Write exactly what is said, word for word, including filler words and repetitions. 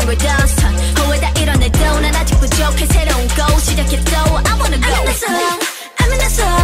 never done son 거의 다 이뤄내도 난 아직 부족해 새로운 go 시작해도 I wanna go I'm in the zone I'm in the zone